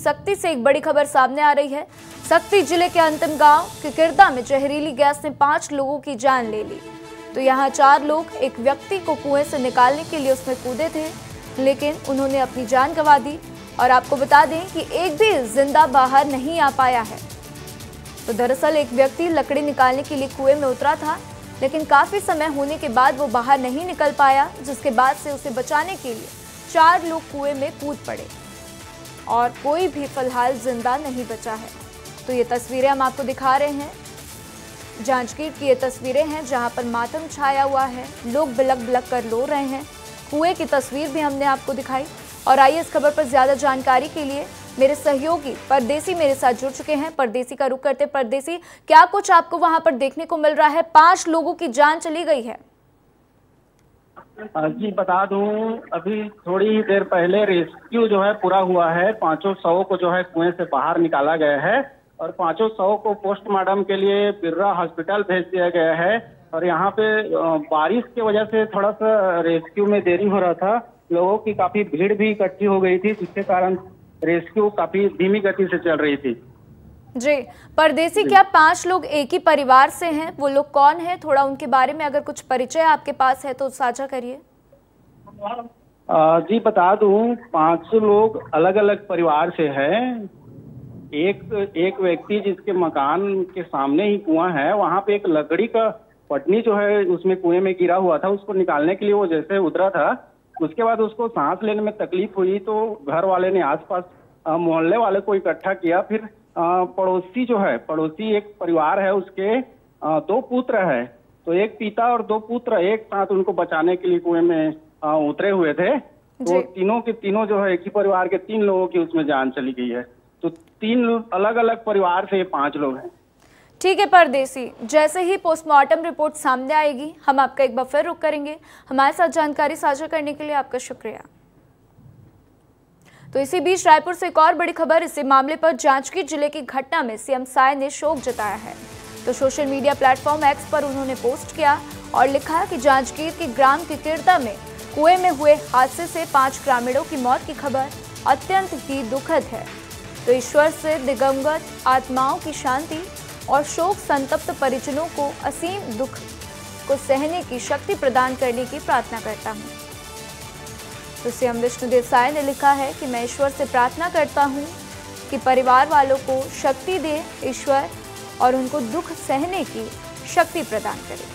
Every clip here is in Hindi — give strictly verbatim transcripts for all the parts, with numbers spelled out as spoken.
सक्ती से एक बड़ी खबर सामने आ रही है। सक्ती जिले के अंतिम गांव किकिरदा में जहरीली गैस ने पांच लोगों की जान ले ली। तो यहां चार लोग एक व्यक्ति को कुएं से निकालने के लिए उसमें कूदे थे, लेकिन उन्होंने अपनी जान गंवा दी। और आपको बता दें कि एक भी जिंदा बाहर नहीं आ पाया है। तो दरअसल एक व्यक्ति लकड़ी निकालने के लिए कुएं में उतरा था, लेकिन काफी समय होने के बाद वो बाहर नहीं निकल पाया, जिसके बाद से उसे बचाने के लिए चार लोग कुएं में कूद पड़े और कोई भी फिलहाल जिंदा नहीं बचा है। तो ये तस्वीरें हम आपको दिखा रहे हैं, जांजगीर की ये तस्वीरें हैं जहां पर मातम छाया हुआ है, लोग बिलक बिलक कर रो रहे हैं। कुएं की तस्वीर भी हमने आपको दिखाई। और आइए इस खबर पर ज्यादा जानकारी के लिए मेरे सहयोगी परदेसी मेरे साथ जुड़ चुके हैं। परदेसी का रुख करते। परदेसी, क्या कुछ आपको वहां पर देखने को मिल रहा है? पांच लोगों की जान चली गई है। जी बता दूं, अभी थोड़ी ही देर पहले रेस्क्यू जो है पूरा हुआ है। पांचों शवों को जो है कुएं से बाहर निकाला गया है और पांचों शवों को पोस्टमार्टम के लिए बिर्रा हॉस्पिटल भेज दिया गया है। और यहाँ पे बारिश की वजह से थोड़ा सा रेस्क्यू में देरी हो रहा था, लोगों की काफी भीड़ भी इकट्ठी हो गई थी, जिसके कारण रेस्क्यू काफी धीमी गति से चल रही थी। जी परदेसी, क्या पांच लोग एक ही परिवार से हैं? वो लोग कौन है? थोड़ा उनके बारे में अगर कुछ परिचय आपके पास है तो साझा करिए। जी बता दूं, पांच लोग अलग अलग परिवार से हैं। एक एक व्यक्ति जिसके मकान के सामने ही कुआं है, वहां पे एक लकड़ी का पटनी जो है उसमें कुएं में गिरा हुआ था, उसको निकालने के लिए वो जैसे उतरा था, उसके बाद उसको सांस लेने में तकलीफ हुई तो घर वाले ने आसपास मोहल्ले वाले को इकट्ठा किया। फिर आ, पड़ोसी जो है, पड़ोसी एक परिवार है, उसके आ, दो पुत्र है, तो एक पिता और दो पुत्र एक साथ उनको बचाने के लिए कुएं में आ, उतरे हुए थे। तो तीनों के तीनों जो है एक ही परिवार के तीन लोगों की उसमें जान चली गई है। तो तीन अलग अलग परिवार से पांच लोग हैं। ठीक है परदेसी, जैसे ही पोस्टमार्टम रिपोर्ट सामने आएगी हम आपका एक बार फिर रुख करेंगे। हमारे साथ जानकारी साझा करने के लिए आपका शुक्रिया। तो इसी बीच रायपुर से एक और बड़ी खबर। इसी मामले पर जांजगीर जिले की घटना में सीएम साय ने शोक जताया है। तो सोशल मीडिया प्लेटफॉर्म एक्स पर उन्होंने पोस्ट किया और लिखा कि जांजगीर के ग्राम किकिरदा में कुएं में हुए हादसे से पांच ग्रामीणों की मौत की खबर अत्यंत ही दुखद है। तो ईश्वर से दिवंगत आत्माओं की शांति और शोक संतप्त परिजनों को असीम दुख को सहने की शक्ति प्रदान करने की प्रार्थना करता हूं। तो सीएम विष्णुदेव साय ने लिखा है कि मैं ईश्वर से प्रार्थना करता हूं कि परिवार वालों को शक्ति दे ईश्वर और उनको दुख सहने की शक्ति प्रदान करे।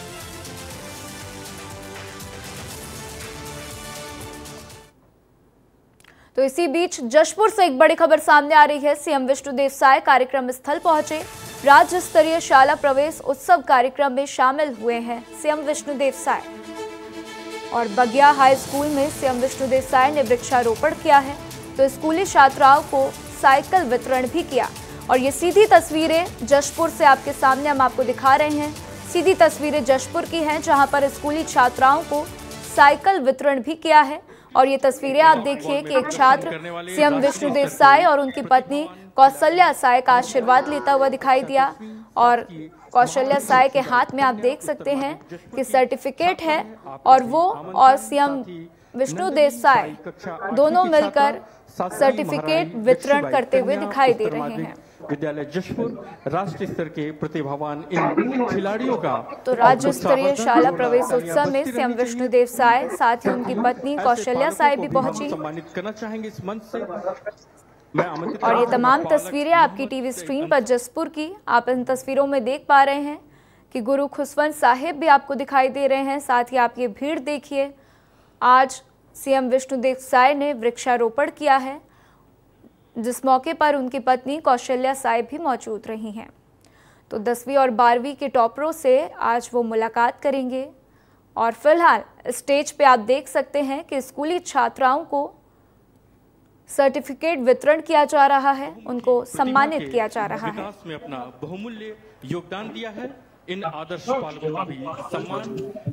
तो इसी बीच जशपुर से एक बड़ी खबर सामने आ रही है। सीएम विष्णुदेव साय कार्यक्रम स्थल पहुंचे। राज्य स्तरीय शाला प्रवेश उत्सव कार्यक्रम में शामिल हुए हैं सीएम विष्णुदेव साय। और बगिया हाई स्कूल में सीएम विष्णुदेव साय ने वृक्षारोपण किया है। तो स्कूली छात्राओं को साइकिल वितरण भी किया। और ये सीधी तस्वीरें जशपुर से आपके सामने हम आपको दिखा रहे हैं। सीधी तस्वीरें जशपुर की हैं, जहां पर स्कूली छात्राओं को साइकिल वितरण भी किया है। और ये तस्वीरें आप देखिए कि एक छात्र सीएम विष्णुदेव साय और उनकी पत्नी कौशल्या साय का आशीर्वाद लेता हुआ दिखाई दिया। और कौशल्या साय के हाथ में आप देख सकते हैं कि सर्टिफिकेट है और वो और सीएम विष्णुदेव साय दोनों मिलकर सर्टिफिकेट वितरण करते हुए दिखाई दे रहे हैं। विद्यालय जशपुर राष्ट्रीय स्तर के प्रतिभावान इन खिलाड़ियों का तो राज्य स्तरीय शाला प्रवेश उत्सव में सीएम विष्णुदेव साय साथ ही उनकी पत्नी कौशल्या साय भी पहुंची। सम्मानित करना चाहेंगे इस मंच से। और ये तमाम तस्वीरें आपकी टीवी स्क्रीन पर जशपुर की, आप इन तस्वीरों में देख पा रहे हैं कि गुरु खुशवंत साहिब भी आपको दिखाई दे रहे हैं। साथ ही आप ये भीड़ देखिए। आज सीएम विष्णुदेव साय ने वृक्षारोपण किया है, जिस मौके पर उनकी पत्नी कौशल्या साय भी मौजूद रही हैं। तो दसवीं और बारहवीं के टॉपरों से आज वो मुलाकात करेंगे। और फिलहाल स्टेज पे आप देख सकते हैं कि स्कूली छात्राओं को सर्टिफिकेट वितरण किया जा रहा है, उनको सम्मानित किया जा रहा है। विकास में अपना बहुमूल्य योगदान दिया है। इन आदर्श पालकों का भी सम्मान।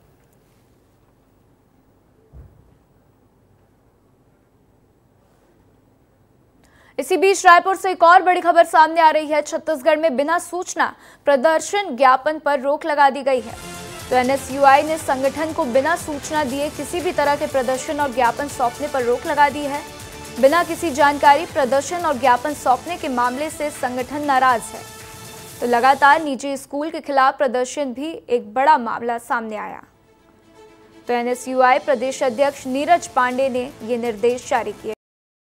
इसी बीच रायपुर से एक और बड़ी खबर सामने आ रही है। छत्तीसगढ़ में बिना सूचना प्रदर्शन ज्ञापन पर रोक लगा दी गई है। तो एनएसयूआई ने संगठन को बिना सूचना दिए किसी भी तरह के प्रदर्शन और ज्ञापन सौंपने पर रोक लगा दी है। बिना किसी जानकारी प्रदर्शन और ज्ञापन सौंपने के मामले से संगठन नाराज है। तो लगातार निजी स्कूल के खिलाफ प्रदर्शन भी एक बड़ा मामला सामने आया। तो एन एस यू आई प्रदेश अध्यक्ष नीरज पांडे ने ये निर्देश जारी किए।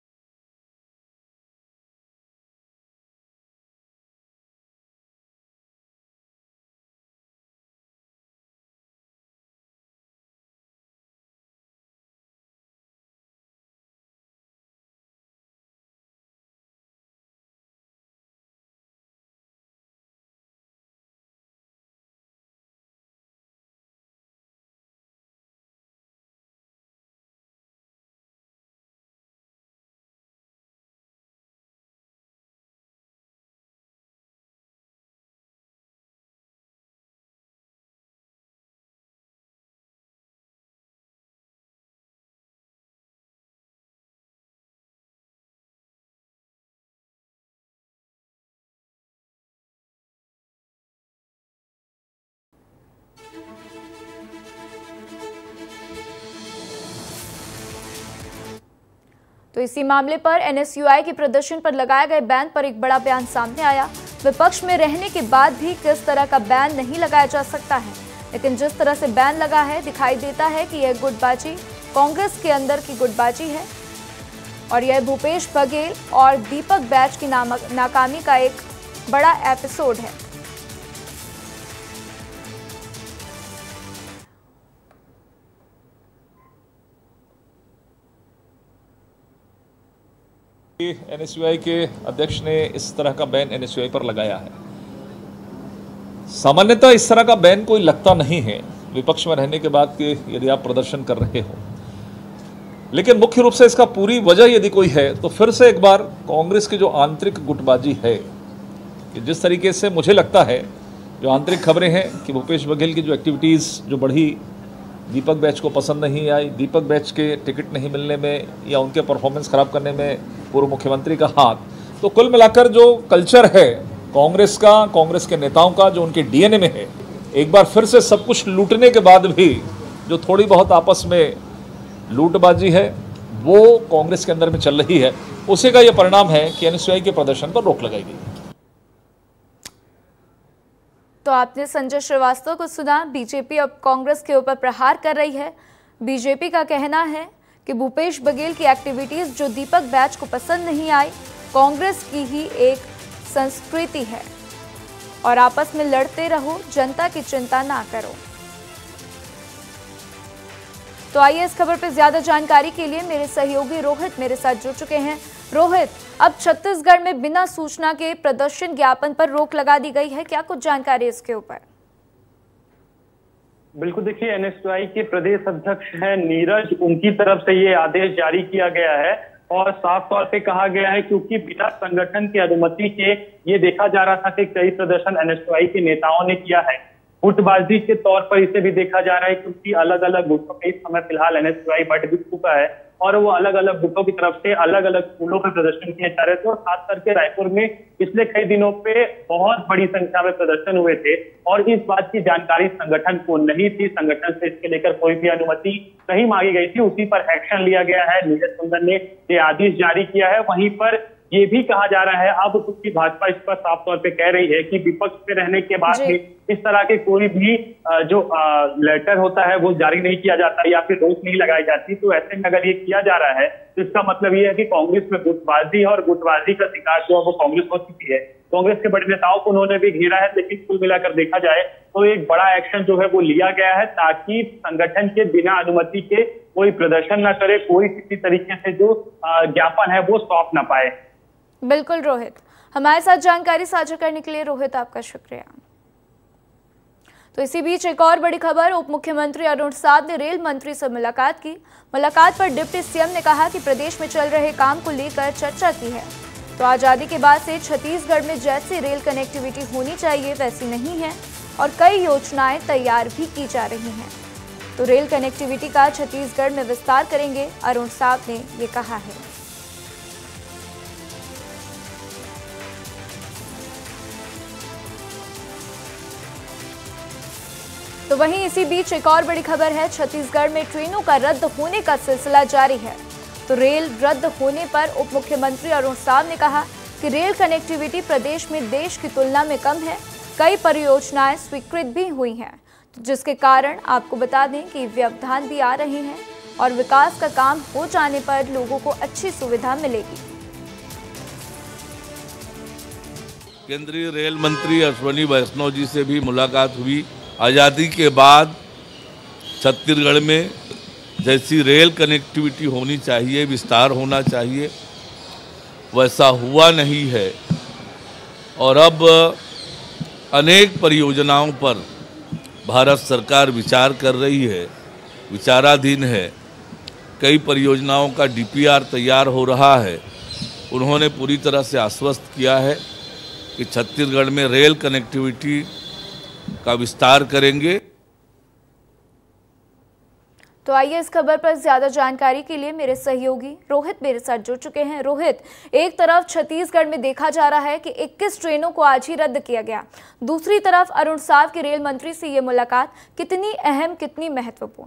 तो इसी मामले पर एन एस यू आई के प्रदर्शन पर लगाए गए बैन पर एक बड़ा बयान सामने आया। विपक्ष में रहने के बाद भी किस तरह का बैन नहीं लगाया जा सकता है, लेकिन जिस तरह से बैन लगा है दिखाई देता है कि यह गुटबाजी कांग्रेस के अंदर की गुटबाजी है और यह भूपेश बघेल और दीपक बैच की नाकामी का एक बड़ा एपिसोड है। एन एस यू आई के अध्यक्ष ने इस तरह का ban N S U I पर लगाया है। सामान्यतः इस तरह का बैन कोई लगता नहीं है विपक्ष में रहने के बाद कि यदि आप प्रदर्शन कर रहे हो, लेकिन मुख्य रूप से इसका पूरी वजह यदि कोई है तो फिर से एक बार कांग्रेस की जो आंतरिक गुटबाजी है, कि जिस तरीके से मुझे लगता है जो आंतरिक खबरें हैं कि भूपेश बघेल की जो एक्टिविटीज़ जो बढ़ी, दीपक बैच को पसंद नहीं आई, दीपक बैच के टिकट नहीं मिलने में या उनके परफॉर्मेंस खराब करने में पूर्व मुख्यमंत्री का हाथ, तो कुल मिलाकर जो कल्चर है कांग्रेस का, कांग्रेस के नेताओं का जो उनके डी एन ए में है, एक बार फिर से सब कुछ लूटने के बाद भी जो थोड़ी बहुत आपस में लूटबाजी है वो कांग्रेस के अंदर में चल रही है, उसी का यह परिणाम है कि एन एस यू आई के प्रदर्शन पर रोक लगाई गई। तो आपने संजय श्रीवास्तव को सुना। बीजेपी अब कांग्रेस के ऊपर प्रहार कर रही है। बीजेपी का कहना है कि भूपेश बघेल की एक्टिविटीज जो दीपक बैच को पसंद नहीं आई, कांग्रेस की ही एक संस्कृति है और आपस में लड़ते रहो, जनता की चिंता ना करो। तो आइए इस खबर पर ज्यादा जानकारी के लिए मेरे सहयोगी रोहित मेरे साथ जुड़ चुके हैं। रोहित, अब छत्तीसगढ़ में बिना सूचना के प्रदर्शन ज्ञापन पर रोक लगा दी गई है, क्या कुछ जानकारी इसके ऊपर? बिल्कुल, देखिए एन एस यू आई के प्रदेश अध्यक्ष हैं नीरज, उनकी तरफ से ये आदेश जारी किया गया है और साफ तौर पे कहा गया है क्योंकि बिना संगठन की अनुमति के ये देखा जा रहा था कि कई प्रदर्शन एन एस यू आई के नेताओं ने किया है। गुटबाजी के तौर पर इसे भी देखा जा रहा है क्योंकि अलग अलग गुटों के इस समय फिलहाल एन एस यू आई बट बिक चुका है और वो अलग अलग गुटों की तरफ से अलग अलग स्कूलों पर प्रदर्शन किए जा रहे थे और खास करके रायपुर में पिछले कई दिनों पे बहुत बड़ी संख्या में प्रदर्शन हुए थे और इस बात की जानकारी संगठन को नहीं थी। संगठन से इसके लेकर कोई भी अनुमति नहीं मांगी गई थी, उसी पर एक्शन लिया गया है। नीरज सुंदर ने ये आदेश जारी किया है। वहीं पर ये भी कहा जा रहा है अब क्योंकि भाजपा इस पर साफ तौर पे कह रही है कि विपक्ष में रहने के बाद भी इस तरह के कोई भी जो लेटर होता है वो जारी नहीं किया जाता या फिर रोक नहीं लगाई जाती, तो ऐसे में अगर ये किया जा रहा है तो इसका मतलब ये है कि कांग्रेस में गुटबाजी और गुटबाजी का शिकार जो है वो कांग्रेस हो चुकी है। कांग्रेस के बड़े नेताओं को उन्होंने भी घेरा है, लेकिन कुल मिलाकर देखा जाए तो एक बड़ा एक्शन जो है वो लिया गया है ताकि संगठन के बिना अनुमति के कोई प्रदर्शन न करे, कोई किसी तरीके से जो ज्ञापन है वो सौंप न पाए। बिल्कुल रोहित, हमारे साथ जानकारी साझा करने के लिए रोहित आपका शुक्रिया। तो इसी बीच एक और बड़ी खबर, उप मुख्यमंत्री अरुण साध ने रेल मंत्री से मुलाकात की। मुलाकात पर डिप्टी सीएम ने कहा कि प्रदेश में चल रहे काम को लेकर चर्चा की है। तो आजादी के बाद से छत्तीसगढ़ में जैसी रेल कनेक्टिविटी होनी चाहिए वैसी नहीं है और कई योजनाएं तैयार भी की जा रही हैं। तो रेल कनेक्टिविटी का छत्तीसगढ़ में विस्तार करेंगे, अरुण साध ने ये कहा है। तो वहीं इसी बीच एक और बड़ी खबर है, छत्तीसगढ़ में ट्रेनों का रद्द होने का सिलसिला जारी है। तो रेल रद्द होने पर उप मुख्यमंत्री अरुण साव ने कहा कि रेल कनेक्टिविटी प्रदेश में देश की तुलना में कम है। कई परियोजनाएं स्वीकृत भी हुई हैं, जिसके कारण आपको बता दें कि व्यवधान भी आ रहे हैं और विकास का काम हो जाने पर लोगों को अच्छी सुविधा मिलेगी। केंद्रीय रेल मंत्री अश्विनी वैष्णव जी से भी मुलाकात हुई। आज़ादी के बाद छत्तीसगढ़ में जैसी रेल कनेक्टिविटी होनी चाहिए, विस्तार होना चाहिए, वैसा हुआ नहीं है और अब अनेक परियोजनाओं पर भारत सरकार विचार कर रही है, विचाराधीन है। कई परियोजनाओं का डी पी आर तैयार हो रहा है। उन्होंने पूरी तरह से आश्वस्त किया है कि छत्तीसगढ़ में रेल कनेक्टिविटी का विस्तार करेंगे। तो आइए इस खबर पर ज्यादा जानकारी के लिए मेरे सहयोगी रोहित मेरे साथ जुड़ चुके हैं। रोहित, एक तरफ छत्तीसगढ़ में देखा जा रहा है कि इक्कीस ट्रेनों को आज ही रद्द किया गया, दूसरी तरफ अरुण साव के रेल मंत्री से ये मुलाकात कितनी अहम, कितनी महत्वपूर्ण?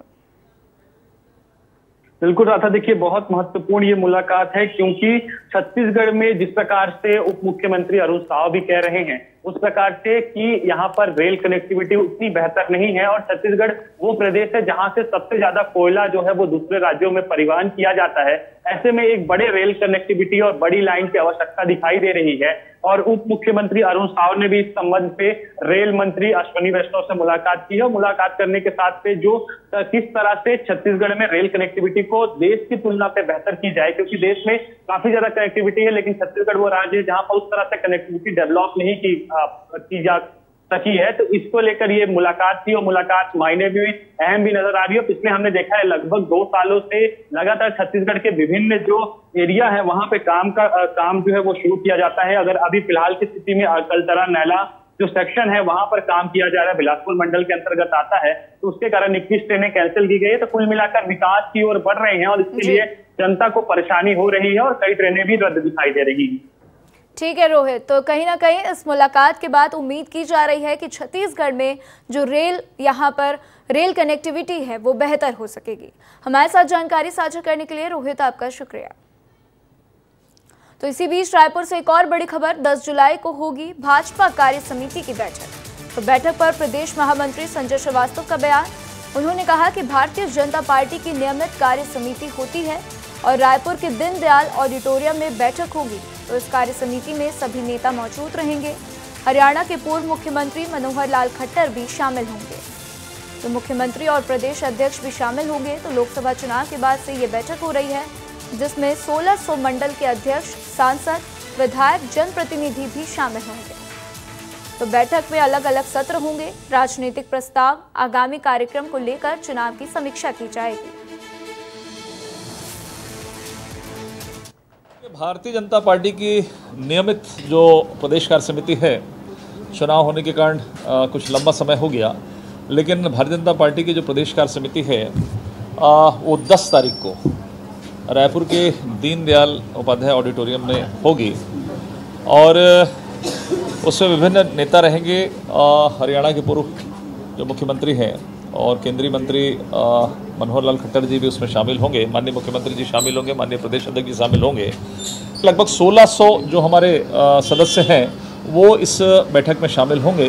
बिल्कुल राधा, देखिए बहुत महत्वपूर्ण ये मुलाकात है क्योंकि छत्तीसगढ़ में जिस प्रकार से उप मुख्यमंत्री अरुण साव भी कह रहे हैं उस प्रकार से कि यहाँ पर रेल कनेक्टिविटी उतनी बेहतर नहीं है और छत्तीसगढ़ वो प्रदेश है जहाँ से सबसे ज्यादा कोयला जो है वो दूसरे राज्यों में परिवहन किया जाता है। ऐसे में एक बड़े रेल कनेक्टिविटी और बड़ी लाइन की आवश्यकता दिखाई दे रही है और उप मुख्यमंत्री अरुण साव ने भी इस संबंध पे रेल मंत्री अश्विनी वैष्णव से मुलाकात की है। मुलाकात करने के साथ पे जो किस तरह से छत्तीसगढ़ में रेल कनेक्टिविटी को देश की तुलना पे बेहतर की जाए, क्योंकि देश में काफी ज्यादा कनेक्टिविटी है लेकिन छत्तीसगढ़ वो राज्य है जहां पर उस तरह से कनेक्टिविटी डेवलप नहीं की की जा सकी है। तो इसको लेकर ये मुलाकात थी और मुलाकात मायने भी अहम भी नजर आ रही है। पिछले हमने देखा है लगभग दो सालों से लगातार छत्तीसगढ़ के विभिन्न जो एरिया है वहां पे काम का काम जो है वो शुरू किया जाता है। अगर अभी फिलहाल की स्थिति में अकलतरा नैला जो सेक्शन है वहां पर काम किया जा रहा है, बिलासपुर मंडल के अंतर्गत आता है, तो उसके कारण इक्कीस ट्रेनें कैंसिल की गई है। तो कुल मिलाकर विकास की ओर बढ़ रहे हैं और इसके लिए जनता को परेशानी हो रही है और कई ट्रेनें भी रद्द दिखाई दे रही है। ठीक है रोहित, तो कहीं ना कहीं इस मुलाकात के बाद उम्मीद की जा रही है कि छत्तीसगढ़ में जो रेल यहाँ पर रेल कनेक्टिविटी है वो बेहतर हो सकेगी। हमारे साथ जानकारी साझा करने के लिए रोहित आपका शुक्रिया। तो इसी बीच रायपुर से एक और बड़ी खबर, दस जुलाई को होगी भाजपा कार्य समिति की बैठक। तो बैठक पर प्रदेश महामंत्री संजय श्रीवास्तव का बयान। उन्होंने कहा कि भारतीय जनता पार्टी की नियमित कार्य समिति होती है और रायपुर के दीनदयाल ऑडिटोरियम में बैठक होगी, तो इस कार्य समिति में सभी नेता मौजूद रहेंगे। हरियाणा के पूर्व मुख्यमंत्री मनोहर लाल खट्टर भी शामिल होंगे, तो मुख्यमंत्री और प्रदेश अध्यक्ष भी शामिल होंगे। तो लोकसभा चुनाव के बाद से ये बैठक हो रही है जिसमें सोलह सौ मंडल के अध्यक्ष, सांसद, विधायक, जनप्रतिनिधि भी शामिल होंगे। तो बैठक में अलग अलग सत्र होंगे, राजनीतिक प्रस्ताव, आगामी कार्यक्रम को लेकर चुनाव की समीक्षा की जाएगी। भारतीय जनता पार्टी की नियमित जो प्रदेश कार्य समिति है, चुनाव होने के कारण कुछ लंबा समय हो गया, लेकिन भारतीय जनता पार्टी की जो प्रदेश कार्य समिति है आ, वो दस तारीख को रायपुर के दीनदयाल उपाध्याय ऑडिटोरियम में होगी और उसमें विभिन्न नेता रहेंगे। हरियाणा के पूर्व जो मुख्यमंत्री हैं और केंद्रीय मंत्री मनोहर लाल खट्टर जी भी उसमें शामिल होंगे, माननीय मुख्यमंत्री जी शामिल होंगे, माननीय प्रदेश अध्यक्ष जी शामिल होंगे। लगभग सोलह सौ जो हमारे आ, सदस्य हैं वो इस बैठक में शामिल होंगे।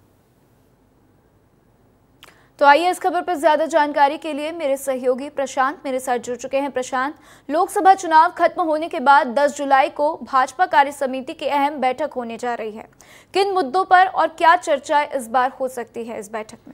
तो आइए इस खबर पर ज्यादा जानकारी के लिए मेरे सहयोगी प्रशांत मेरे साथ जुड़ चुके हैं। प्रशांत, लोकसभा चुनाव खत्म होने के बाद दस जुलाई को भाजपा कार्य समिति की अहम बैठक होने जा रही है। किन मुद्दों पर और क्या चर्चा इस बार हो सकती है इस बैठक में?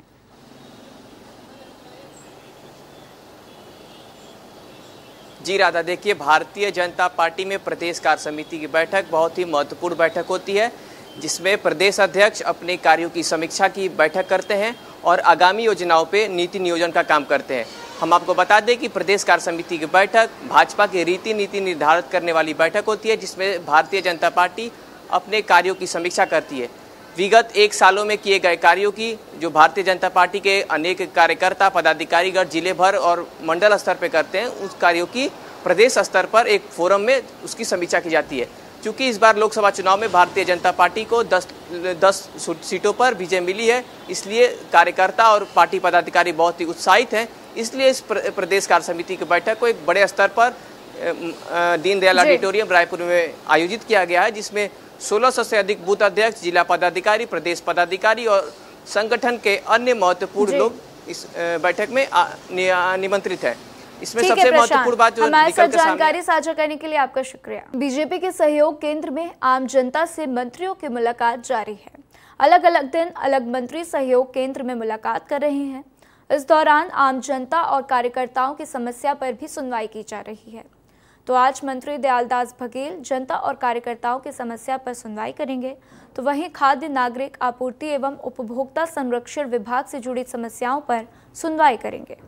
जी राधा, देखिए भारतीय जनता पार्टी में प्रदेश कार्य समिति की बैठक बहुत ही महत्वपूर्ण बैठक होती है जिसमें प्रदेश अध्यक्ष अपने कार्यों की समीक्षा की बैठक करते हैं और आगामी योजनाओं पे नीति नियोजन का काम करते हैं। हम आपको बता दें कि प्रदेश कार्य समिति की बैठक भाजपा की रीति नीति निर्धारित करने वाली बैठक होती है जिसमें भारतीय जनता पार्टी अपने कार्यों की समीक्षा करती है। विगत एक सालों में किए गए कार्यों की जो भारतीय जनता पार्टी के अनेक कार्यकर्ता पदाधिकारीगण जिले भर और मंडल स्तर पर करते हैं, उस कार्यों की प्रदेश स्तर पर एक फोरम में उसकी समीक्षा की जाती है। क्योंकि इस बार लोकसभा चुनाव में भारतीय जनता पार्टी को दस दस सीटों पर विजय मिली है, इसलिए कार्यकर्ता और पार्टी पदाधिकारी बहुत ही उत्साहित हैं। इसलिए इस प्रदेश कार्य समिति की बैठक को एक बड़े स्तर पर दीनदयाल ऑडिटोरियम रायपुर में आयोजित किया गया है, जिसमें सोलह सौ से अधिक बूथ अध्यक्ष, जिला पदाधिकारी, प्रदेश पदाधिकारी और संगठन के अन्य महत्वपूर्ण लोग इस बैठक में निमंत्रित है। इसमें सबसे महत्वपूर्ण बात जो हमारे साथ जानकारी साझा करने के लिए आपका शुक्रिया। बीजेपी के सहयोग केंद्र में आम जनता से मंत्रियों की मुलाकात जारी है। अलग अलग दिन अलग मंत्री सहयोग केंद्र में मुलाकात कर रहे हैं। इस दौरान आम जनता और कार्यकर्ताओं की समस्या पर भी सुनवाई की जा रही है। तो आज मंत्री दयालदास बघेल जनता और कार्यकर्ताओं की समस्या पर सुनवाई करेंगे, तो वहीं खाद्य नागरिक आपूर्ति एवं उपभोक्ता संरक्षण विभाग से जुड़ी समस्याओं पर सुनवाई करेंगे।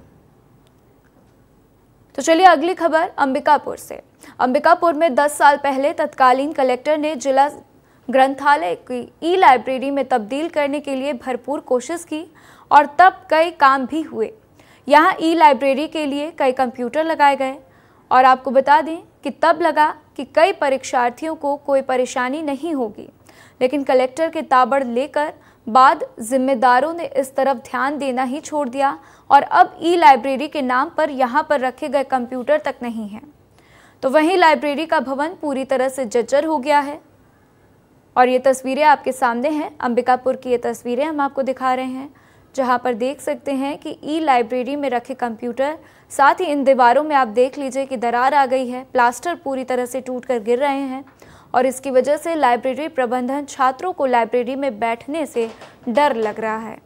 तो चलिए अगली खबर अंबिकापुर से। अंबिकापुर में दस साल पहले तत्कालीन कलेक्टर ने जिला ग्रंथालय की ई लाइब्रेरी में तब्दील करने के लिए भरपूर कोशिश की और तब कई काम भी हुए। यहाँ ई लाइब्रेरी के लिए कई कंप्यूटर लगाए गए और आपको बता दें कि तब लगा कि कई परीक्षार्थियों को कोई परेशानी नहीं होगी, लेकिन कलेक्टर के ताबड़ लेकर बाद जिम्मेदारों ने इस तरफ ध्यान देना ही छोड़ दिया और अब ई लाइब्रेरी के नाम पर यहाँ पर रखे गए कंप्यूटर तक नहीं हैं। तो वहीं लाइब्रेरी का भवन पूरी तरह से जर्जर हो गया है और ये तस्वीरें आपके सामने हैं। अंबिकापुर की ये तस्वीरें हम आपको दिखा रहे हैं, जहाँ पर देख सकते हैं कि ई लाइब्रेरी में रखे कंप्यूटर, साथ ही इन दीवारों में आप देख लीजिए कि दरार आ गई है, प्लास्टर पूरी तरह से टूट कर गिर रहे हैं और इसकी वजह से लाइब्रेरी प्रबंधन छात्रों को लाइब्रेरी में बैठने से डर लग रहा है।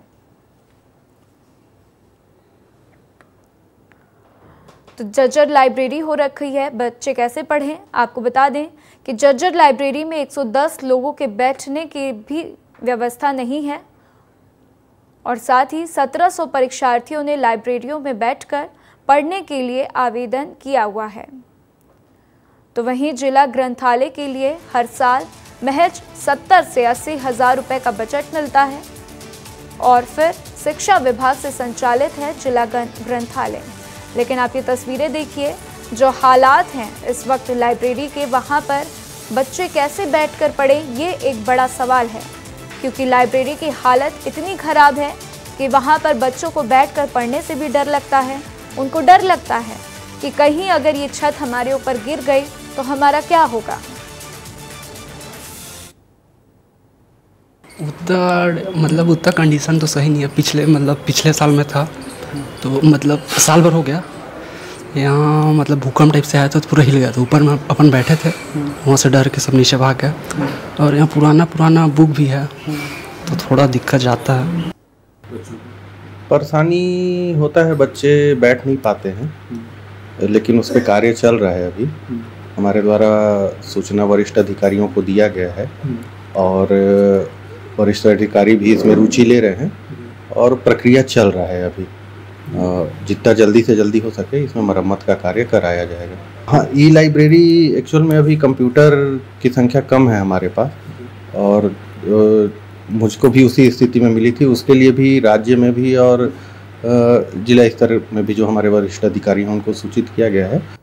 तो जर्जर लाइब्रेरी हो रखी है, बच्चे कैसे पढ़ें? आपको बता दें कि जर्जर लाइब्रेरी में एक सौ दस लोगों के बैठने की भी व्यवस्था नहीं है और साथ ही सत्रह सौ परीक्षार्थियों ने लाइब्रेरियों में बैठकर पढ़ने के लिए आवेदन किया हुआ है। तो वहीं जिला ग्रंथालय के लिए हर साल महज सत्तर से अस्सी हज़ार रुपये का बजट मिलता है और फिर शिक्षा विभाग से संचालित है जिला ग्रंथालय। लेकिन आप ये तस्वीरें देखिए, जो हालात हैं इस वक्त लाइब्रेरी के, वहाँ पर बच्चे कैसे बैठकर पढ़ें, ये एक बड़ा सवाल है, क्योंकि लाइब्रेरी की हालत इतनी ख़राब है कि वहाँ पर बच्चों को बैठकर पढ़ने से भी डर लगता है। उनको डर लगता है कि कहीं अगर ये छत हमारे ऊपर गिर गई तो हमारा क्या होगा। उतना मतलब उतना कंडीशन तो सही नहीं है। पिछले मतलब पिछले साल में था तो मतलब साल भर हो गया, यहाँ मतलब भूकंप टाइप से आया था तो पूरा हिल गया था। ऊपर में अपन बैठे थे, वहाँ से डर के सब नीचे भाग गए और यहाँ पुराना पुराना बुक भी है तो थोड़ा दिक्कत जाता है। परेशानी होता है, बच्चे बैठ नहीं पाते हैं, लेकिन उस पर कार्य चल रहा है। अभी हमारे द्वारा सूचना वरिष्ठ अधिकारियों को दिया गया है और वरिष्ठ अधिकारी भी इसमें रुचि ले रहे हैं और प्रक्रिया चल रहा है। अभी जितना जल्दी से जल्दी हो सके इसमें मरम्मत का कार्य कराया जाएगा। हाँ, ई लाइब्रेरी एक्चुअल में अभी कंप्यूटर की संख्या कम है हमारे पास और मुझको भी उसी स्थिति में मिली थी। उसके लिए भी राज्य में भी और जिला स्तर में भी जो हमारे वरिष्ठ अधिकारी हैं उनको सूचित किया गया है।